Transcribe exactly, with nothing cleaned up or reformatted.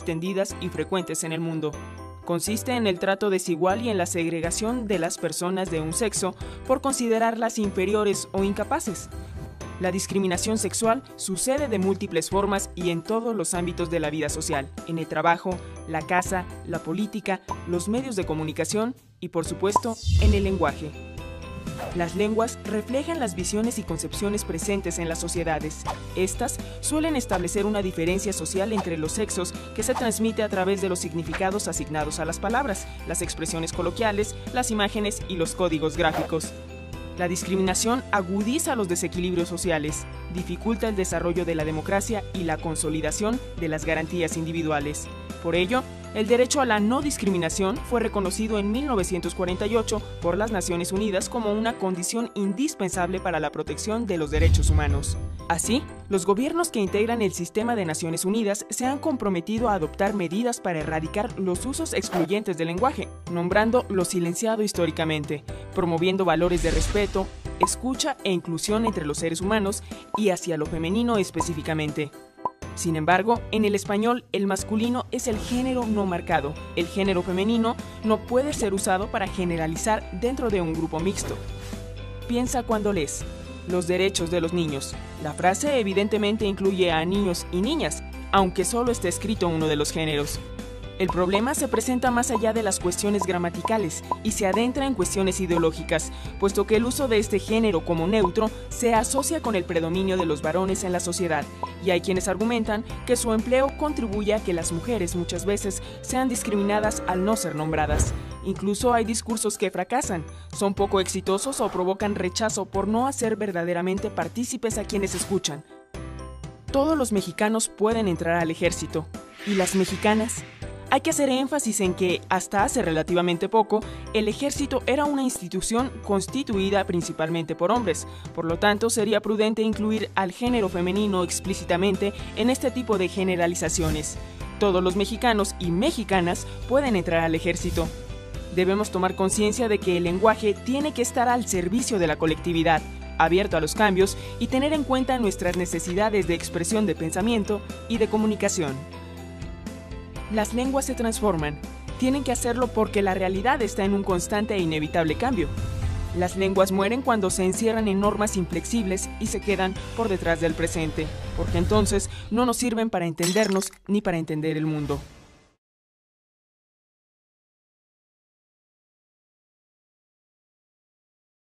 extendidas y frecuentes en el mundo. Consiste en el trato desigual y en la segregación de las personas de un sexo por considerarlas inferiores o incapaces. La discriminación sexual sucede de múltiples formas y en todos los ámbitos de la vida social, en el trabajo, la casa, la política, los medios de comunicación y, por supuesto, en el lenguaje. Las lenguas reflejan las visiones y concepciones presentes en las sociedades. Estas suelen establecer una diferencia social entre los sexos que se transmite a través de los significados asignados a las palabras, las expresiones coloquiales, las imágenes y los códigos gráficos. La discriminación agudiza los desequilibrios sociales, dificulta el desarrollo de la democracia y la consolidación de las garantías individuales. Por ello, el derecho a la no discriminación fue reconocido en mil novecientos cuarenta y ocho por las Naciones Unidas como una condición indispensable para la protección de los derechos humanos. Así, los gobiernos que integran el sistema de Naciones Unidas se han comprometido a adoptar medidas para erradicar los usos excluyentes del lenguaje, nombrando lo silenciado históricamente, promoviendo valores de respeto, escucha e inclusión entre los seres humanos y hacia lo femenino específicamente. Sin embargo, en el español, el masculino es el género no marcado. El género femenino no puede ser usado para generalizar dentro de un grupo mixto. Piensa cuando lees los derechos de los niños. La frase evidentemente incluye a niños y niñas, aunque solo esté escrito uno de los géneros. El problema se presenta más allá de las cuestiones gramaticales y se adentra en cuestiones ideológicas, puesto que el uso de este género como neutro se asocia con el predominio de los varones en la sociedad, y hay quienes argumentan que su empleo contribuye a que las mujeres muchas veces sean discriminadas al no ser nombradas. Incluso hay discursos que fracasan, son poco exitosos o provocan rechazo por no hacer verdaderamente partícipes a quienes escuchan. Todos los mexicanos pueden entrar al ejército, ¿y las mexicanas? Hay que hacer énfasis en que, hasta hace relativamente poco, el ejército era una institución constituida principalmente por hombres. Por lo tanto, sería prudente incluir al género femenino explícitamente en este tipo de generalizaciones. Todos los mexicanos y mexicanas pueden entrar al ejército. Debemos tomar conciencia de que el lenguaje tiene que estar al servicio de la colectividad, abierto a los cambios y tener en cuenta nuestras necesidades de expresión de pensamiento y de comunicación. Las lenguas se transforman. Tienen que hacerlo porque la realidad está en un constante e inevitable cambio. Las lenguas mueren cuando se encierran en normas inflexibles y se quedan por detrás del presente, porque entonces no nos sirven para entendernos ni para entender el mundo.